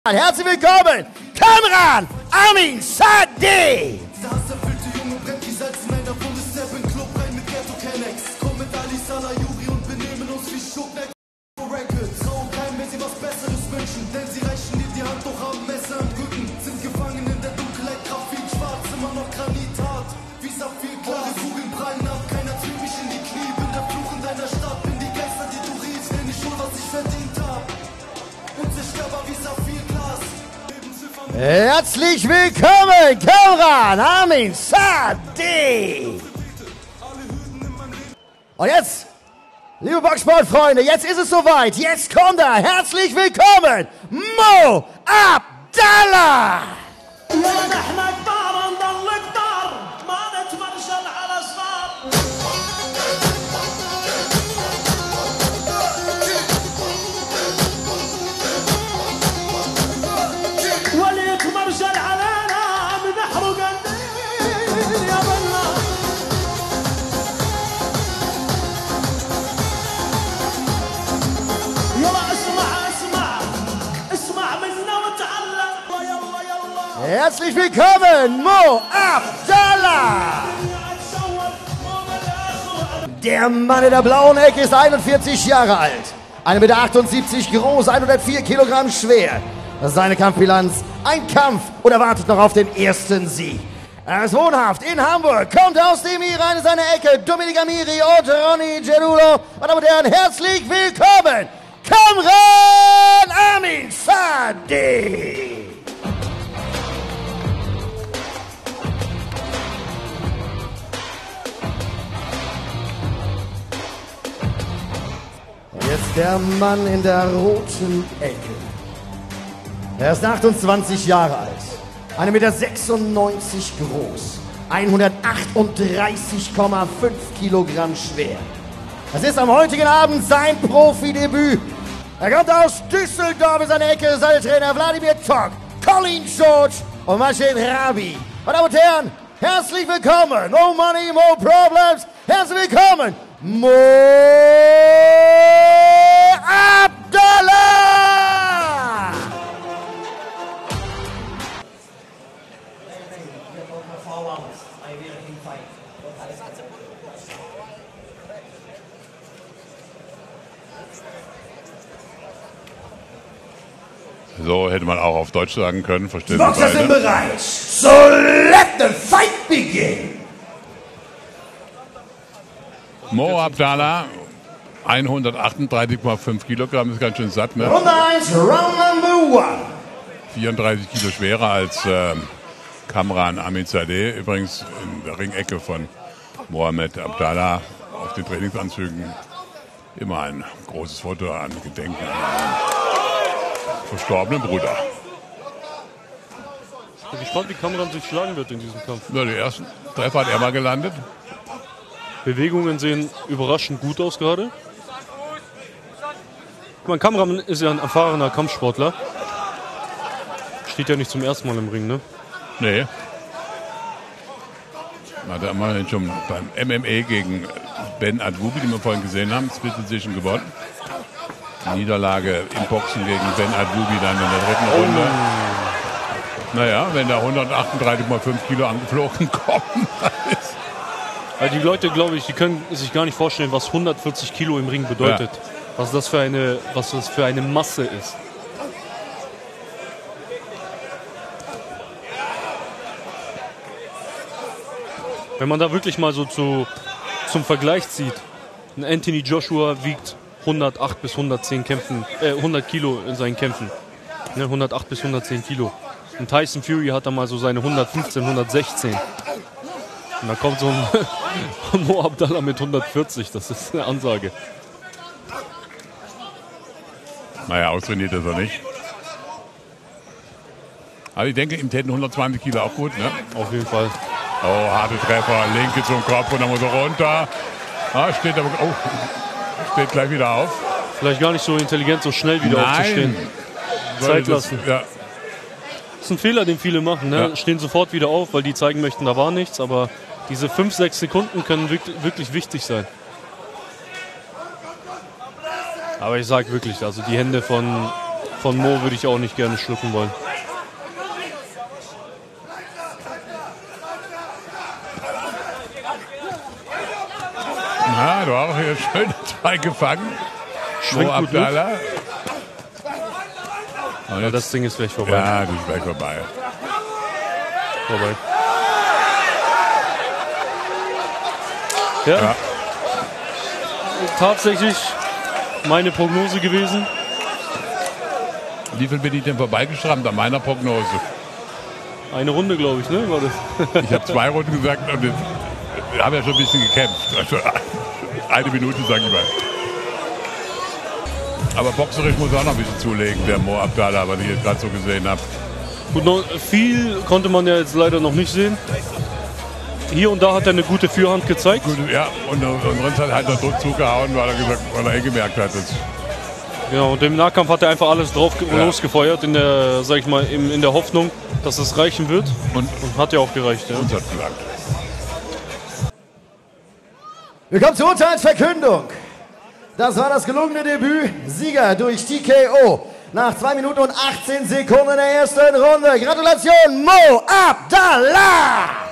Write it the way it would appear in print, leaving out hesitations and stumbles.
Herzlich willkommen, Kamran Amin Sadeh! Herzlich willkommen, Kamran Amin Sadeh! Und jetzt, liebe Boxsportfreunde, jetzt ist es soweit. Jetzt kommt er. Herzlich willkommen, Mo Abdallah! Herzlich willkommen, Mo Abdallah! Der Mann in der blauen Ecke ist 41 Jahre alt, 1,78 Meter groß, 104 Kilogramm schwer. Seine Kampfbilanz, ein Kampf und er wartet noch auf den ersten Sieg. Er ist wohnhaft in Hamburg, kommt aus dem Iran in seine Ecke, Dominik Amiri und Ronny Cerulo. Meine Damen und Herren, herzlich willkommen, Kamran Amin Sadeh! Jetzt der Mann in der roten Ecke. Er ist 28 Jahre alt, 1,96 Meter groß, 138,5 Kilogramm schwer. Das ist am heutigen Abend sein Profidebüt. Er kommt aus Düsseldorf in seine Ecke, seine Trainer Wladimir Tok, Colin George und Maschin Rabi. Meine Damen und Herren, herzlich willkommen, no money, no problems, herzlich willkommen, Mo Abdallah! So hätte man auch auf Deutsch sagen können, verstehen Sie Boxer sind bereit. So let the fight begin. Mo Abdallah, 138,5 Kilogramm, ist ganz schön satt, ne? Runde 1, Round Number 1. 34 Kilo schwerer als Kamran Amin Sadeh. Übrigens in der Ringecke von Mohamed Abdallah auf den Trainingsanzügen immer ein großes Foto an Gedenken an einen verstorbenen Bruder. Ich bin gespannt, wie Kamran sich schlagen wird in diesem Kampf. Ja, die ersten Treffer hat er mal gelandet. Bewegungen sehen überraschend gut aus gerade. Kamran ist ja ein erfahrener Kampfsportler. Steht ja nicht zum ersten Mal im Ring, ne? Nee. Hat er immerhin schon beim MMA gegen Ben Adwubi, den wir vorhin gesehen haben, Split Decision gewonnen. Niederlage im Boxen gegen Ben Adwubi dann in der dritten Runde. Naja, wenn da 138,5 Kilo angeflogen kommen, Also die Leute, glaube ich, die können sich gar nicht vorstellen, was 140 Kilo im Ring bedeutet. Ja. Was das für eine Masse ist. Wenn man da wirklich mal so zum Vergleich zieht, ein Anthony Joshua wiegt 108 bis 110 100 Kilo in seinen Kämpfen. Ne, 108 bis 110 Kilo. Und Tyson Fury hat da mal so seine 115, 116. Und da kommt so ein Mo Abdallah mit 140, das ist eine Ansage. Naja, austrainiert ist er nicht. Aber ich denke, ihm täten 120 Kilo auch gut, ne? Auf jeden Fall. Oh, harte Treffer, linke zum Kopf und dann muss er runter. Ah, steht gleich wieder auf. Vielleicht gar nicht so intelligent, so schnell wieder aufzustehen. Zeit lassen. Ja. Das ist ein Fehler, den viele machen, ne? Ja. Stehen sofort wieder auf, weil die zeigen möchten, da war nichts, aber diese 5-6 Sekunden können wirklich wichtig sein. Aber ich sage wirklich, also die Hände von von Mo würde ich auch nicht gerne schlucken wollen. Na, du hast auch hier schön 2 gefangen. Mo Abdallah. Ja, das Ding ist gleich vorbei. Ja, das ist gleich vorbei. Ja. Tatsächlich meine Prognose gewesen. Wie viel bin ich denn vorbeigeschrammt an meiner Prognose? Eine Runde, glaube ich, ne? War das? Ich habe 2 Runden gesagt und wir haben ja schon ein bisschen gekämpft. Also 1 Minute, sage ich mal. Aber boxerisch muss er auch noch ein bisschen zulegen, der Mo Abdallah, was ich jetzt gerade so gesehen habe. Gut, noch viel konnte man ja jetzt leider noch nicht sehen. Hier und da hat er eine gute Führhand gezeigt. Gut, ja, und Renz hat halt noch Druck zugehauen, weil er gemerkt hat. Ja, und im Nahkampf hat er einfach alles drauf losgefeuert, in der, sag ich mal, in der Hoffnung, dass es reichen wird. Und hat ja auch gereicht. Ja. Uns hat gelangt. Wir kommen zur Urteilsverkündung. Das war das gelungene Debüt. Sieger durch TKO. Nach 2 Minuten und 18 Sekunden der ersten Runde. Gratulation, Mo Abdallah!